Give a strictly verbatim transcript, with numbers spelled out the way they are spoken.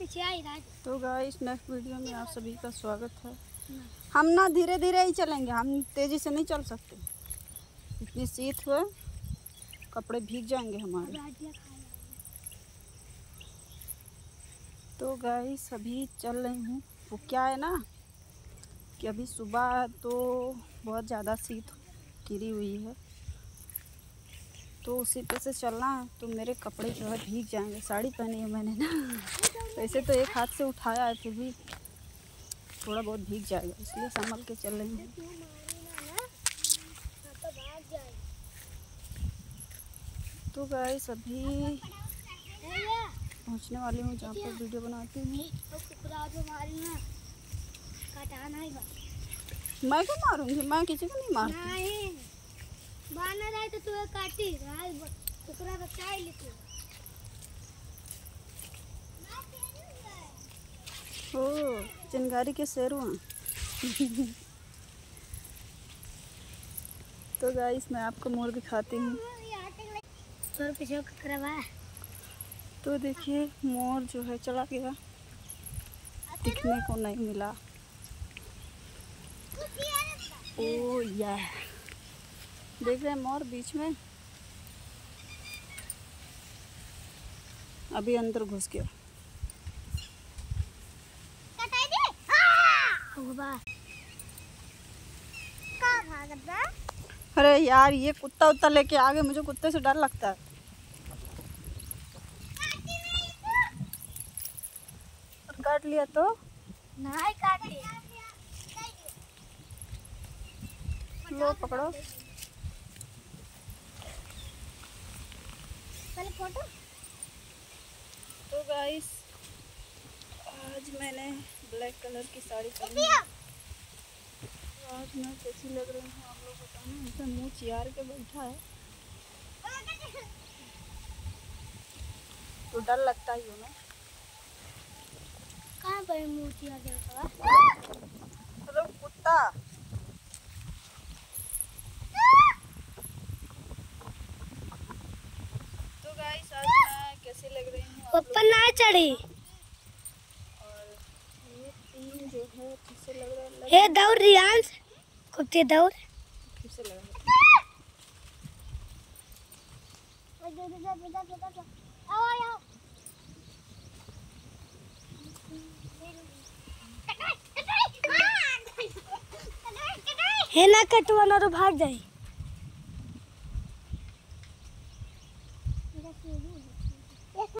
पीछे आई ना। तो गाइस नेक्स्ट वीडियो में आप सभी का स्वागत है। हम ना धीरे धीरे ही चलेंगे, हम तेजी से नहीं चल सकते। इतनी शीत हुए कपड़े भीग जाएंगे हमारे। तो गाइस अभी चल रही हूँ। वो क्या है ना कि अभी सुबह तो बहुत ज़्यादा शीत गिरी हुई है, तो उसी पे से चलना है। तो मेरे कपड़े जो है भीग जाएंगे। साड़ी पहनी है मैंने ना, वैसे तो एक हाथ से उठाया है, फिर भी थोड़ा बहुत भीग जाएगा, इसलिए संभल के चल रही हूँ। तो गाइस अभी पहुँचने वाली हूँ जहाँ पर वीडियो बनाती हूँ। मैं क्यों मारूंगी? मैं किसी को नहीं मारती। बानर आए तो तू काटी टुकड़ा बचाई लेती। ओ चिंगारी के शेरुआ। तो गाइस मैं आपको मोर दिखाती हूँ। तो देखिए मोर जो है चला गया, दिखने को नहीं मिला। ओ या देख रहे हैं मोर बीच में, अभी अंदर घुस गया। अरे यार ये कुत्ता उत्ता लेके आ गए, मुझे कुत्ते से डर लगता है। काट लिया तो नहीं काटी। लो पकड़ो। पहले फोटो। तो गाइस आज मैंने ब्लैक कलर की साड़ी पहनी है। आज मैं कैसी लग रही हूँ आप लोग बताना। इनका मुँह चियार के बैठा है तो डर लगता ही हो ना। कहाँ पर मुँह चियार के बैठा? अरे कुत्ता। तो गाइस आज मैं कैसी लग रही हूँ ऊपर ना चढ़ी। और ये तीन जो है कैसे लग रहा है? हे दौड़ रियांश, कुत्ते दौड़। कैसे लग रहा है? है ना कटवा ना तो भाग जाए।